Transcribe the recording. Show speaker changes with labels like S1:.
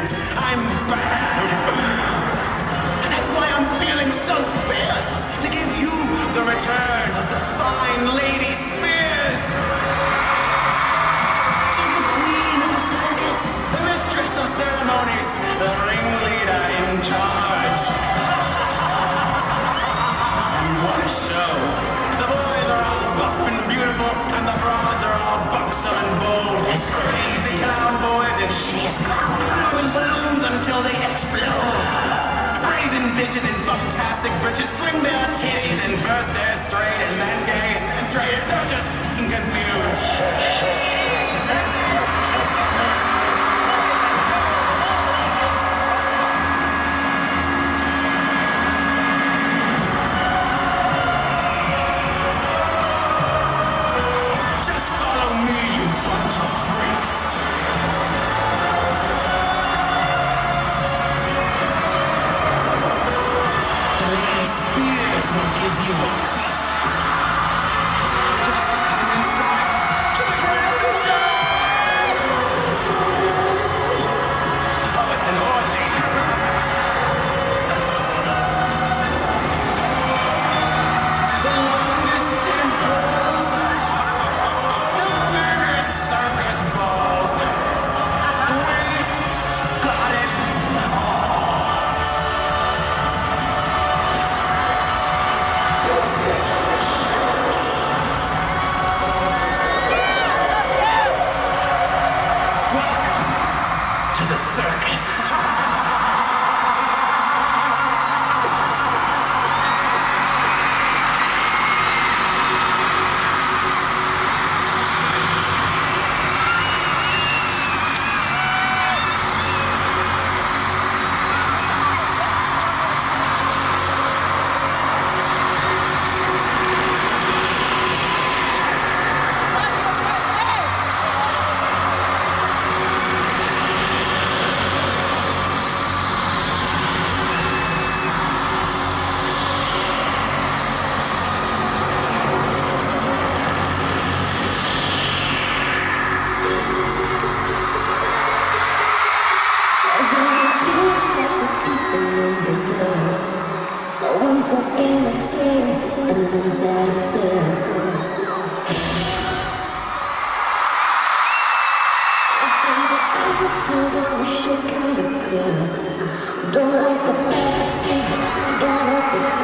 S1: it. I'm bad. And that's why I'm feeling so fierce to give you the return of the fine Lady Spears. She's the queen of the circus, the mistress of ceremonies, the ringleader in charge. And what a show. The boys are all buff and beautiful, and the broads are all buxom and bold. There's crazy clown boys and hideous clown blowing balloons until they explode. Brazen bitches in fantastic britches swing their titties and burst their straight and then gaze and straight. They're just confused.
S2: Don't like the fantasy, got up